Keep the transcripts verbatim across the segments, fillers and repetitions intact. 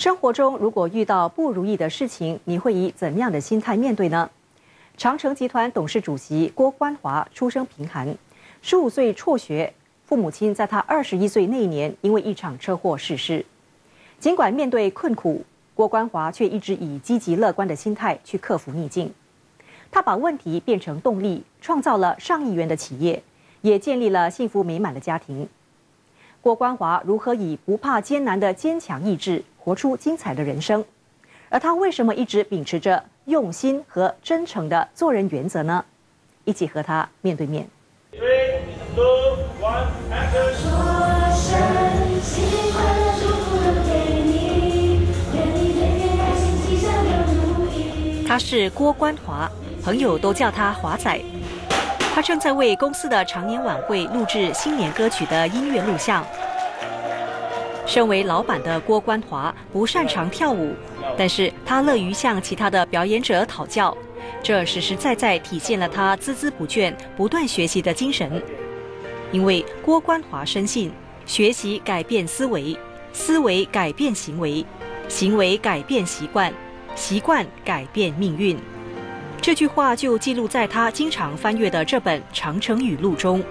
生活中如果遇到不如意的事情，你会以怎么样的心态面对呢？长城集团董事主席郭关华出生贫寒，十五岁辍学，父母亲在他二十一岁那一年因为一场车祸逝世。尽管面对困苦，郭关华却一直以积极乐观的心态去克服逆境。他把问题变成动力，创造了上亿元的企业，也建立了幸福美满的家庭。郭关华如何以不怕艰难的坚强意志，活出精彩的人生？而他为什么一直秉持着用心和真诚的做人原则呢？一起和他面对面。 Three, two, one, action！ 说声新年快乐，祝福都给你，愿你天天开心，吉祥又如意。 他是郭关华，朋友都叫他华仔。他正在为公司的常年晚会录制新年歌曲的音乐录像。身为老板的郭关华不擅长跳舞，但是他乐于向其他的表演者讨教，这实实在在体现了他孜孜不倦、不断学习的精神。因为郭关华深信，学习改变思维，思维改变行为，行为改变习惯，习惯改变命运。这句话就记录在他经常翻阅的这本《长城语录》中。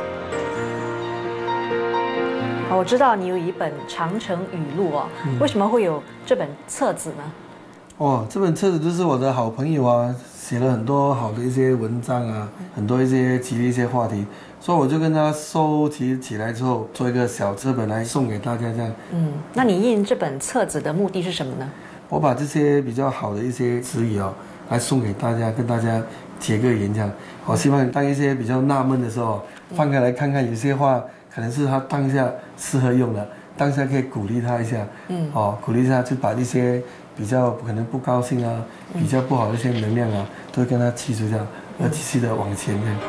我知道你有一本《长城语录》哦，嗯、为什么会有这本册子呢？ 哦，这本册子就是我的好朋友啊，写了很多好的一些文章啊，很多一些激励一些话题，所以我就跟他收集起来之后，做一个小册本来送给大家这样。嗯， 那你印这本册子的目的是什么呢？ 我把这些比较好的一些词语哦，来送给大家，跟大家结个缘这样。我希望当一些比较纳闷的时候，翻开来看看，有些话可能是他当下适合用的，当下可以鼓励他一下。嗯，哦，鼓励一下，就把一些比较可能不高兴啊、比较不好的一些能量啊，都跟他剔除掉，而继续的往前面。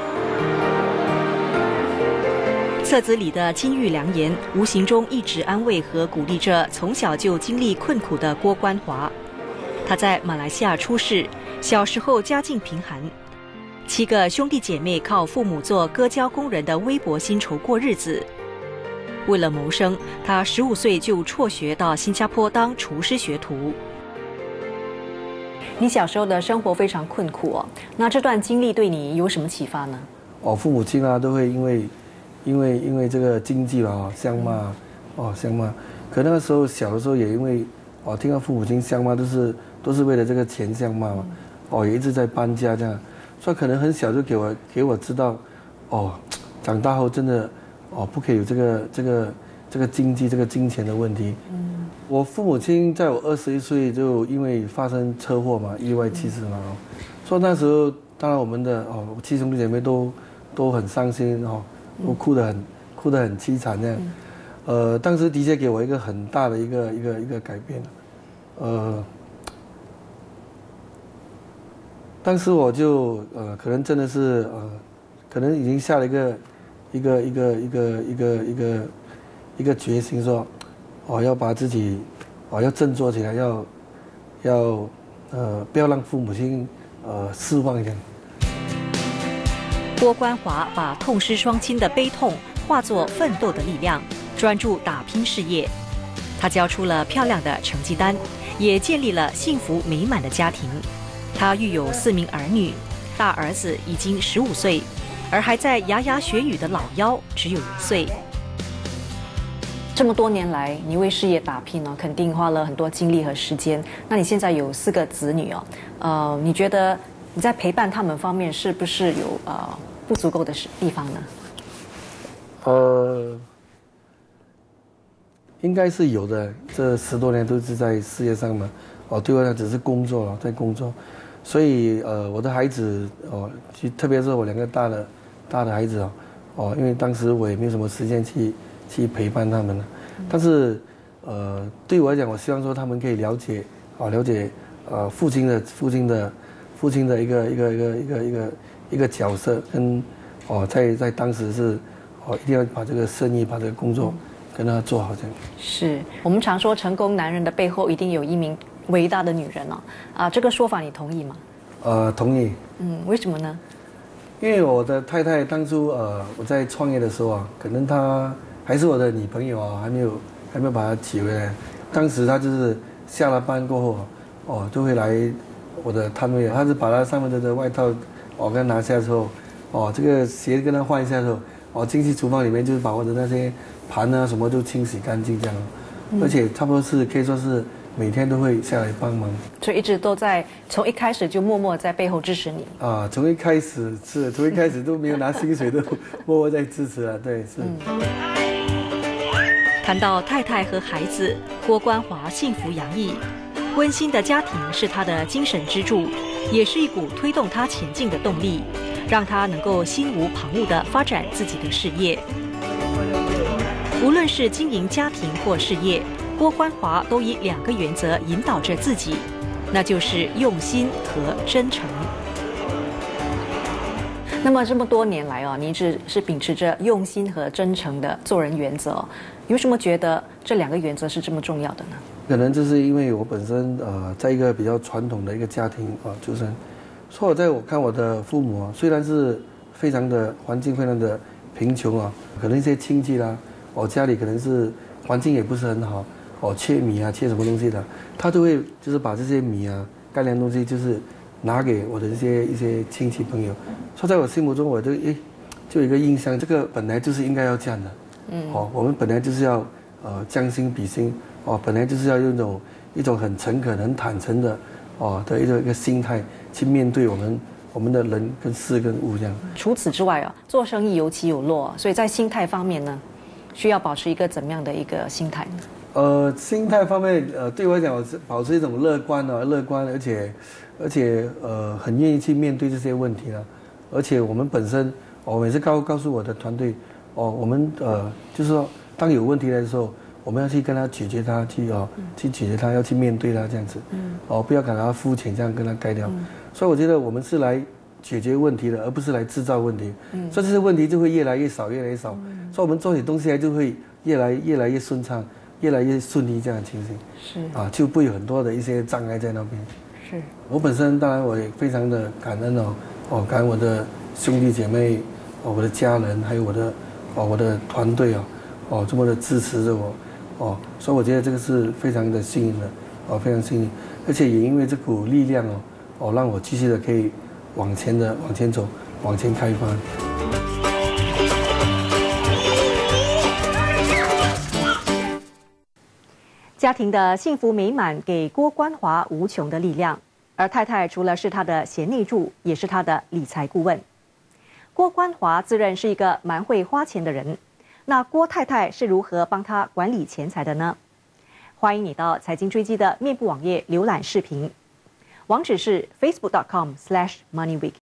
册子里的金玉良言，无形中一直安慰和鼓励着从小就经历困苦的郭关华。他在马来西亚出世，小时候家境贫寒，七个兄弟姐妹靠父母做割胶工人的微薄薪酬过日子。为了谋生，他十五岁就辍学到新加坡当厨师学徒。你小时候的生活非常困苦哦，那这段经历对你有什么启发呢？ 哦，父母亲啊都会因为，因为因为这个经济啊相骂，哦相骂。可那个时候小的时候也因为，哦听到父母亲相骂都是都是为了这个钱相骂嘛，哦也一直在搬家这样，所以可能很小就给我给我知道，哦长大后真的。哦，不可以有这个这个这个经济这个金钱的问题。嗯，我父母亲在我二十一岁就因为发生车祸嘛，意外去世嘛。哦，所以那时候当然我们的哦七兄弟姐妹都都很伤心哦，都哭得很哭得很凄惨这样。呃，当时的确给我一个很大的一个一个一个改变。呃，当时我就呃可能真的是呃，可能已经下了一个。一个一个一个一个一个一个决心说，我要把自己，我要振作起来，要要呃不要让父母亲呃失望这样。 郭关华把痛失双亲的悲痛化作奋斗的力量，专注打拼事业。他交出了漂亮的成绩单，也建立了幸福美满的家庭。他育有四名儿女，大儿子已经十五岁。而还在牙牙学语的老幺只有一岁。这么多年来，你为事业打拼呢，肯定花了很多精力和时间。那你现在有四个子女哦，呃，你觉得你在陪伴他们方面是不是有呃不足够的地方呢？ 呃，应该是有的。这十多年都是在事业上嘛，哦，对我来讲只是工作了，在工作，所以呃，我的孩子哦，特别是我两个大的。大的孩子哦，哦，因为当时我也没有什么时间去去陪伴他们了，但是，呃，对我来讲，我希望说他们可以了解，啊，了解，呃，父亲的父亲的父亲的一个一个一个一个一个一个角色，跟，哦，在在当时是，哦，一定要把这个生意把这个工作跟他做好这样。 是我们常说，成功男人的背后一定有一名伟大的女人哦，啊，这个说法你同意吗？ 呃，同意。 嗯，为什么呢？ 因为我的太太当初呃我在创业的时候啊，可能她还是我的女朋友啊，还没有还没有把她娶回来。 当时他就是下了班过后，哦，就会来我的摊位，他是把他上面的外套，哦，跟他拿下之后，哦，这个鞋跟他换一下之后，哦，进去厨房里面就是把我的那些盘啊什么都清洗干净这样，嗯、而且差不多是可以说是每天都会下来帮忙， 所以一直都在从一开始就默默在背后支持你啊，从一开始是从一开始都没有拿薪水都默默在支持了，对，是。嗯谈到太太和孩子，郭关华幸福洋溢，温馨的家庭是他的精神支柱，也是一股推动他前进的动力，让他能够心无旁骛地发展自己的事业。无论是经营家庭或事业，郭关华都以两个原则引导着自己，那就是用心和真诚。那么这么多年来啊，你一直是秉持着用心和真诚的做人原则，你为什么觉得这两个原则是这么重要的呢？ 可能就是因为我本身呃，在一个比较传统的一个家庭啊出生，所以我在我看我的父母啊，虽然是非常的环境非常的贫穷啊，可能一些亲戚啦，我家里可能是环境也不是很好，哦，缺米啊，缺什么东西的，他都会就是把这些米啊、干粮东西就是拿给我的一些一些亲戚朋友，所以在我心目中，我就诶，就有一个印象，这个本来就是应该要这样的，嗯，哦，我们本来就是要呃将心比心，哦，本来就是要用一种一种很诚恳、很坦诚的，哦的一个一个心态去面对我们我们的人跟事跟物这样。 除此之外啊，做生意有起有落，所以在心态方面呢，需要保持一个怎么样的一个心态呢？ 呃，心态方面，呃，对我来讲，我是保持一种乐观啊，乐观，而且，而且，呃，很愿意去面对这些问题了。而且我们本身，我每次告告诉我的团队，哦，我们呃，就是说，当有问题来的时候，我们要去跟他解决它，去哦，去解决它，要去面对它这样子。嗯。哦，不要给他肤浅这样跟他盖掉。嗯。所以我觉得我们是来解决问题的，而不是来制造问题。嗯。所以这些问题就会越来越少，越来越少。嗯。所以我们做起东西来就会越来越来越顺畅。越来越顺利这样的情形是啊，就不会有很多的一些障碍在那边。是我本身当然我也非常的感恩哦，哦感恩我的兄弟姐妹，哦我的家人，还有我的哦我的团队哦，哦这么的支持着我，哦，所以我觉得这个是非常的幸运的，哦非常幸运，而且也因为这股力量哦，哦让我继续的可以往前的往前走，往前开发。 家庭的幸福美满给郭关华无穷的力量，而太太除了是他的贤内助，也是他的理财顾问。郭关华自认是一个蛮会花钱的人，那郭太太是如何帮他管理钱财的呢？欢迎你到财经追击的面部网页浏览视频，网址是 facebook dot com slash money week。